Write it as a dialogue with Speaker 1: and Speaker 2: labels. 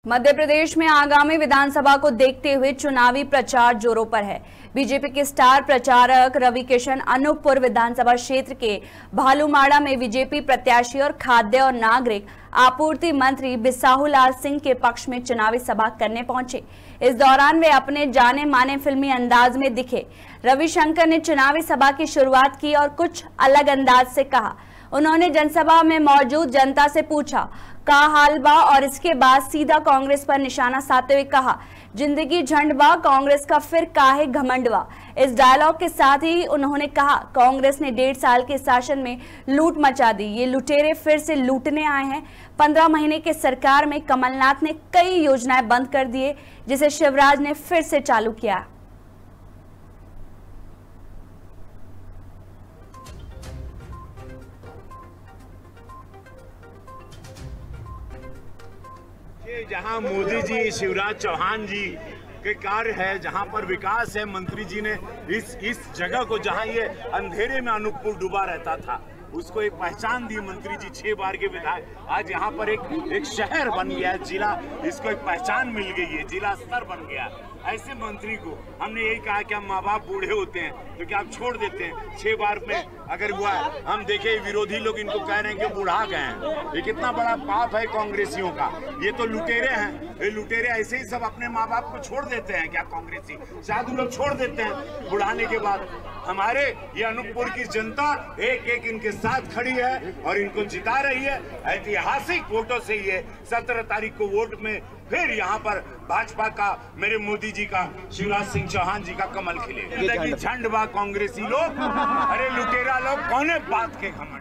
Speaker 1: मध्य प्रदेश में आगामी विधानसभा को देखते हुए चुनावी प्रचार जोरों पर है। बीजेपी के स्टार प्रचारक रवि किशन अनूपपुर विधानसभा क्षेत्र के भालूमाड़ा में बीजेपी प्रत्याशी और खाद्य और नागरिक आपूर्ति मंत्री बिसाहुलाल सिंह के पक्ष में चुनावी सभा करने पहुंचे। इस दौरान वे अपने जाने माने फिल्मी अंदाज में दिखे। रविशंकर ने चुनावी सभा की शुरुआत की और कुछ अलग अंदाज से कहा। उन्होंने जनसभा में मौजूद जनता से पूछा का हाल बा और इसके बाद सीधा कांग्रेस पर निशाना साधते हुए कहा, जिंदगी झंड बा, कांग्रेस का फिर काहे घमंड बा। इस डायलॉग के साथ ही उन्होंने कहा, कांग्रेस ने 1.5 साल के शासन में लूट मचा दी, ये लुटेरे फिर से लूटने आए हैं। 15 महीने के सरकार में कमलनाथ ने कई योजनाएं बंद कर दिए, जिसे शिवराज ने फिर से चालू किया।
Speaker 2: जहां मोदी जी, शिवराज चौहान जी के कार्य है, जहां पर विकास है, मंत्री जी ने इस जगह को, जहां ये अंधेरे में अनूपपुर डूबा रहता था, उसको एक पहचान दी। मंत्री जी 6 बार के विधायक, आज यहाँ पर एक शहर बन गया है, जिला, इसको एक पहचान मिल गई है, जिला स्तर बन गया। ऐसे मंत्री को हमने यही कहा कि हम माँ बाप बूढ़े होते हैं तो क्या आप छोड़ देते हैं? 6 बार में अगर हुआ है, हम देखे विरोधी लोग इनको कह रहे हैं कि बुढ़ा गए हैं। ये कितना बड़ा पाप है कांग्रेसियों का। ये तो लुटेरे हैं, ये लुटेरे ऐसे ही सब अपने माँ बाप को छोड़ देते हैं क्या? कांग्रेसी साधु लोग छोड़ देते हैं बुढ़ाने के बाद। हमारे ये अनूपपुर की जनता एक इनके साथ खड़ी है और इनको जिता रही है ऐतिहासिक वोटों से। ये 17 तारीख को वोट में फिर यहाँ पर भाजपा का, मेरे मोदी जी का, शिवराज सिंह चौहान जी का कमल खिले। झंड बा कांग्रेसी लोग, अरे लुटेरा लोग, कौन बात के घमंड।